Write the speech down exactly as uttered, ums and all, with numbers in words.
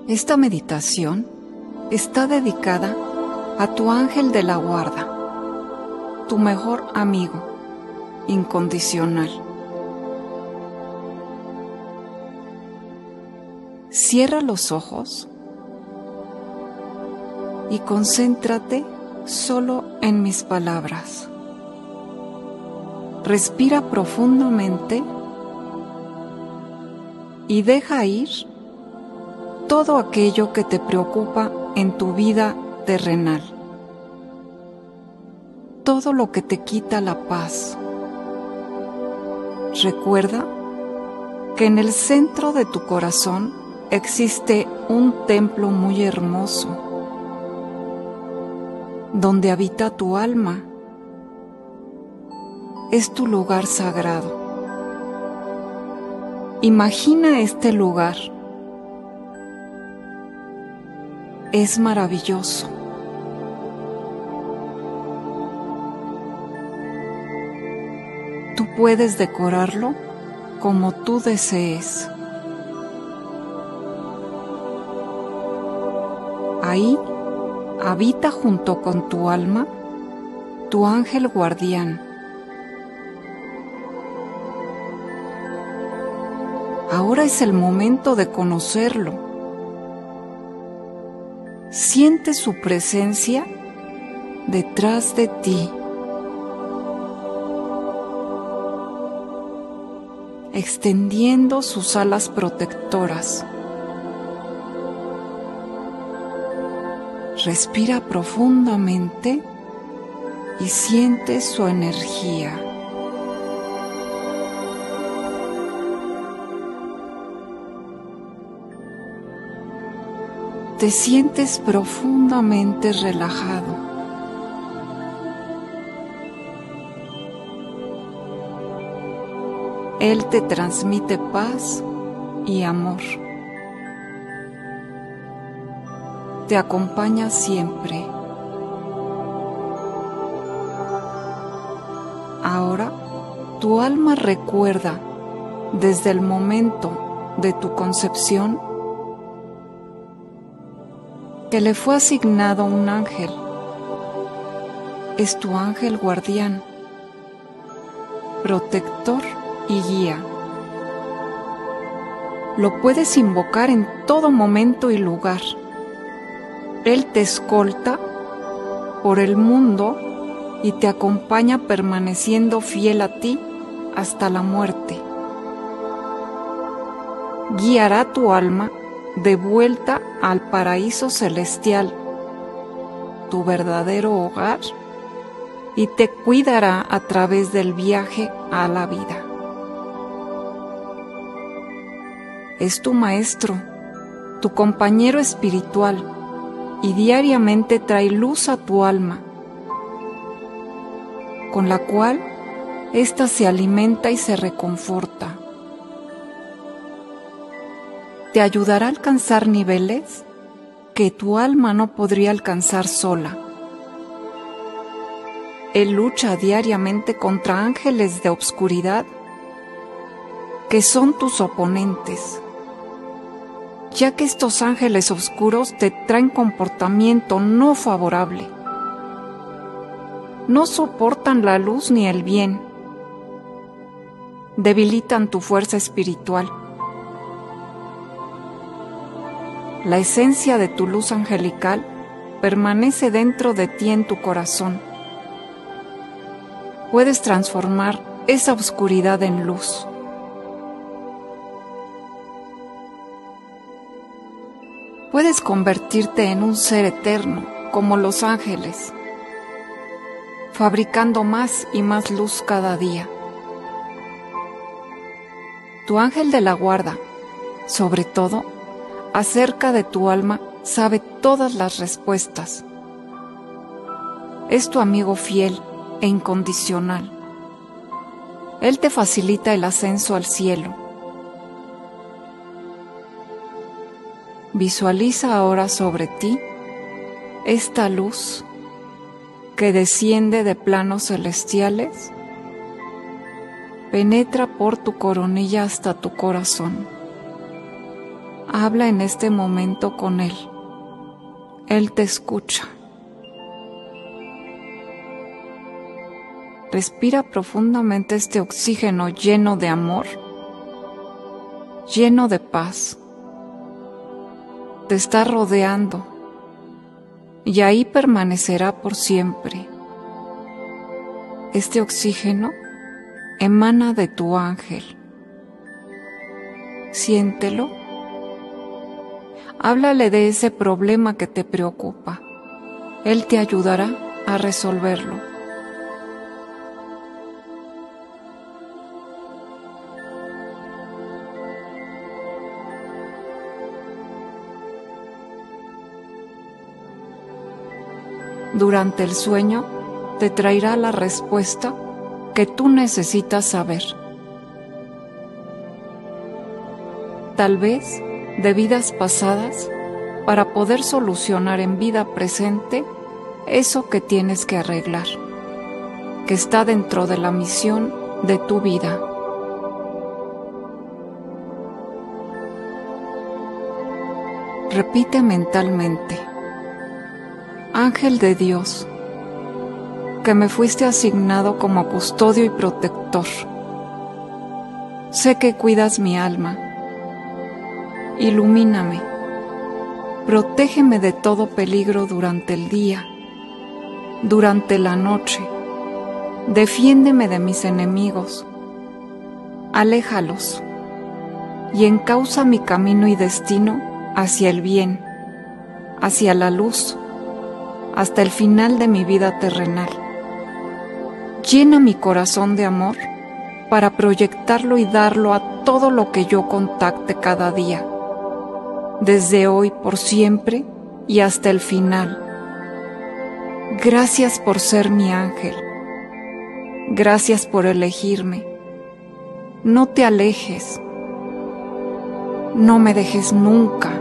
Esta meditación está dedicada a tu ángel de la guarda, tu mejor amigo incondicional. Cierra los ojos y concéntrate solo en mis palabras. Respira profundamente y deja ir todo aquello que te preocupa en tu vida terrenal, todo lo que te quita la paz. Recuerda que en el centro de tu corazón existe un templo muy hermoso, donde habita tu alma. Es tu lugar sagrado. Imagina este lugar. Es maravilloso. Tú puedes decorarlo como tú desees. Ahí habita junto con tu alma tu ángel guardián. Ahora es el momento de conocerlo. Siente su presencia detrás de ti, extendiendo sus alas protectoras. Respira profundamente y siente su energía. Te sientes profundamente relajado. Él te transmite paz y amor. Te acompaña siempre. Ahora, tu alma recuerda desde el momento de tu concepción que le fue asignado un ángel. Es tu ángel guardián, protector y guía. Lo puedes invocar en todo momento y lugar. Él te escolta por el mundo y te acompaña permaneciendo fiel a ti hasta la muerte. Guiará tu alma de vuelta al paraíso celestial, tu verdadero hogar, y te cuidará a través del viaje a la vida. Es tu maestro, tu compañero espiritual, y diariamente trae luz a tu alma, con la cual ésta se alimenta y se reconforta. Te ayudará a alcanzar niveles que tu alma no podría alcanzar sola. Él lucha diariamente contra ángeles de obscuridad, que son tus oponentes, ya que estos ángeles oscuros te traen comportamiento no favorable. No soportan la luz ni el bien. Debilitan tu fuerza espiritual. La esencia de tu luz angelical permanece dentro de ti en tu corazón. Puedes transformar esa oscuridad en luz. Puedes convertirte en un ser eterno, como los ángeles, fabricando más y más luz cada día. Tu ángel de la guarda, sobre todo, acerca de tu alma, sabe todas las respuestas. Es tu amigo fiel e incondicional. Él te facilita el ascenso al cielo. Visualiza ahora sobre ti esta luz que desciende de planos celestiales, penetra por tu coronilla hasta tu corazón. Habla en este momento con Él. Él te escucha. Respira profundamente este oxígeno lleno de amor, lleno de paz. Te está rodeando y ahí permanecerá por siempre. Este oxígeno emana de tu ángel. Siéntelo. Háblale de ese problema que te preocupa. Él te ayudará a resolverlo. Durante el sueño te traerá la respuesta que tú necesitas saber. Tal vez de vidas pasadas, para poder solucionar en vida presente eso que tienes que arreglar, que está dentro de la misión de tu vida. Repite mentalmente: Ángel de Dios, que me fuiste asignado como custodio y protector. Sé que cuidas mi alma. Ilumíname. Protégeme de todo peligro durante el día, durante la noche. Defiéndeme de mis enemigos. Aléjalos y encauza mi camino y destino hacia el bien, hacia la luz, hasta el final de mi vida terrenal. Llena mi corazón de amor para proyectarlo y darlo a todo lo que yo contacte cada día, desde hoy por siempre y hasta el final. Gracias por ser mi ángel. Gracias por elegirme. No te alejes. No me dejes nunca.